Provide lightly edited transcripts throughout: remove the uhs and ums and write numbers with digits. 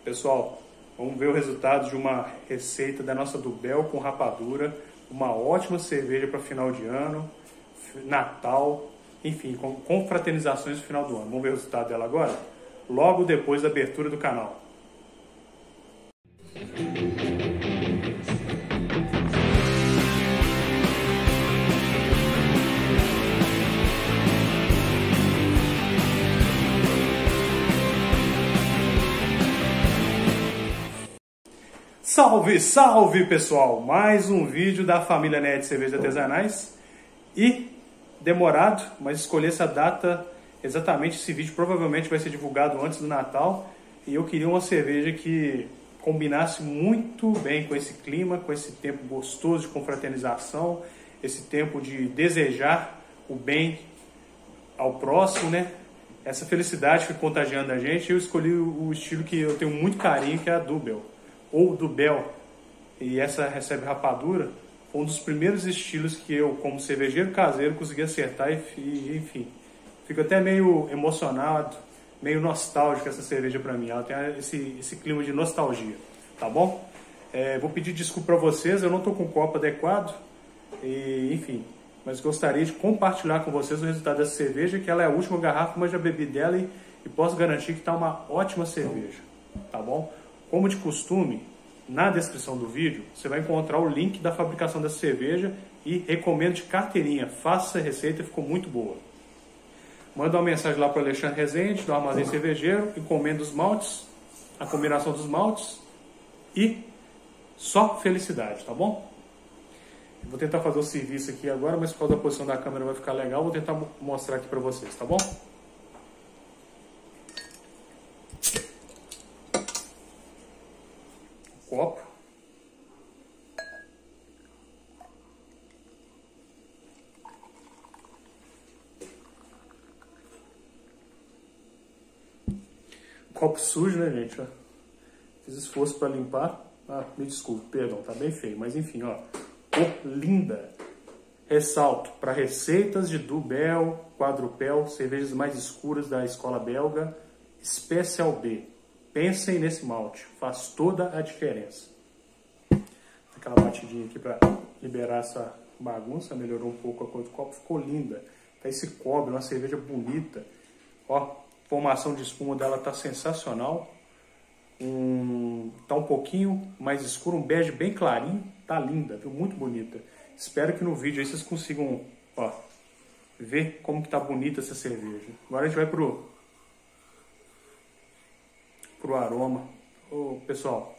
Pessoal, vamos ver o resultado de uma receita da nossa Dubel com rapadura, uma ótima cerveja para final de ano, Natal, enfim, com confraternizações no final do ano. Vamos ver o resultado dela agora? Logo depois da abertura do canal. Salve, salve pessoal! Mais um vídeo da família Nerd Cervejas Artesanais e demorado, mas escolhi essa data exatamente. Esse vídeo provavelmente vai ser divulgado antes do Natal e eu queria uma cerveja que combinasse muito bem com esse clima, com esse tempo gostoso de confraternização, esse tempo de desejar o bem ao próximo, né? Essa felicidade que contagiando a gente. Eu escolhi o estilo que eu tenho muito carinho, que é a Dubel ou Dubel, e essa recebe rapadura. Foi um dos primeiros estilos que eu, como cervejeiro caseiro, consegui acertar e enfim, fico até meio emocionado, meio nostálgico essa cerveja para mim. Ela tem esse clima de nostalgia, tá bom? Vou pedir desculpa para vocês, eu não estou com o copo adequado, e, enfim, mas gostaria de compartilhar com vocês o resultado dessa cerveja, que ela é a última garrafa, mas já bebi dela e posso garantir que está uma ótima cerveja, tá bom? Como de costume, na descrição do vídeo, você vai encontrar o link da fabricação dessa cerveja e recomendo de carteirinha. Faça essa receita, ficou muito boa. Manda uma mensagem lá para o Alexandre Rezende, do Armazém Cervejeiro, encomenda os maltes, a combinação dos maltes e só felicidade, tá bom? Vou tentar fazer o serviço aqui agora, mas por causa da posição da câmera vai ficar legal. Vou tentar mostrar aqui para vocês, tá bom? Copo. Copo sujo, né, gente? Ó. Fiz esforço para limpar. Ah, me desculpe, perdão, tá bem feio. Mas enfim, ó. Cor linda. Ressalto, para receitas de Dubel, Quadrupel, cervejas mais escuras da escola belga, Special B. Pensem nesse malte, faz toda a diferença. Aquela batidinha aqui para liberar essa bagunça, melhorou um pouco a cor do copo, ficou linda. Tá esse cobre, uma cerveja bonita. Ó, formação de espuma dela tá sensacional. Tá um pouquinho mais escuro, um bege bem clarinho, tá linda, viu? Muito bonita. Espero que no vídeo aí vocês consigam, ó, ver como que tá bonita essa cerveja. Agora a gente vai pro aroma. Ô, pessoal,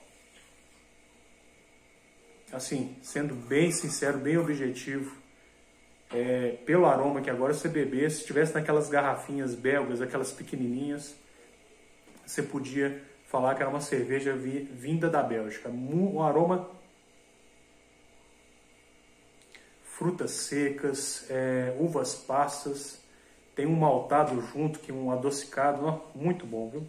assim, sendo bem sincero, bem objetivo, pelo aroma que agora você beber, se tivesse naquelas garrafinhas belgas, aquelas pequenininhas, você podia falar que era uma cerveja vinda da Bélgica. Um aroma, frutas secas, uvas passas, tem um maltado junto, que um adocicado, ó, muito bom, viu?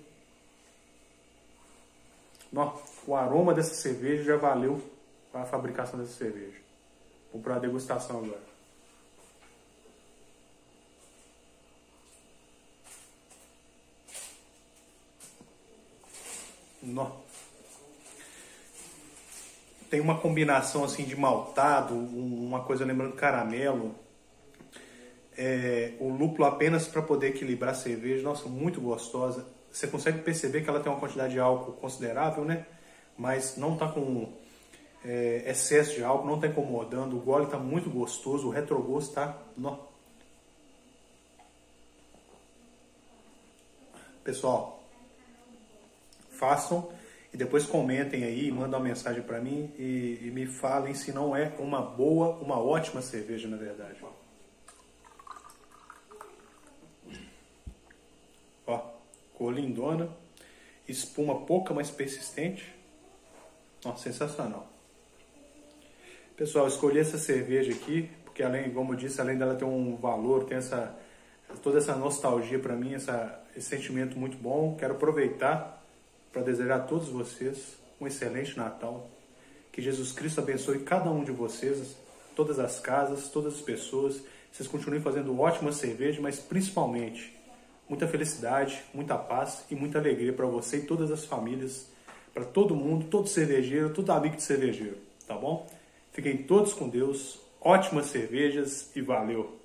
O aroma dessa cerveja já valeu a fabricação dessa cerveja. Vamos para a degustação agora. Tem uma combinação assim de maltado, uma coisa lembrando caramelo. O lúpulo apenas para poder equilibrar a cerveja. Nossa, muito gostosa. Você consegue perceber que ela tem uma quantidade de álcool considerável, né? Mas não está com excesso de álcool, não está incomodando. O gole está muito gostoso, o retrogosto está... Pessoal, façam e depois comentem aí, mandem uma mensagem para mim e me falem se não é uma boa, uma ótima cerveja, na verdade. Ó, cor lindona, espuma pouca, mas persistente. Nossa, sensacional. Pessoal, escolhi essa cerveja aqui porque, além, como eu disse, além dela ter um valor, tem toda essa nostalgia para mim, esse sentimento muito bom. Quero aproveitar para desejar a todos vocês um excelente Natal. Que Jesus Cristo abençoe cada um de vocês, todas as casas, todas as pessoas. Vocês continuem fazendo ótima cerveja, mas principalmente muita felicidade, muita paz e muita alegria para você e todas as famílias para todo mundo, todo cervejeiro, todo amigo de cervejeiro, tá bom? Fiquem todos com Deus, ótimas cervejas e valeu!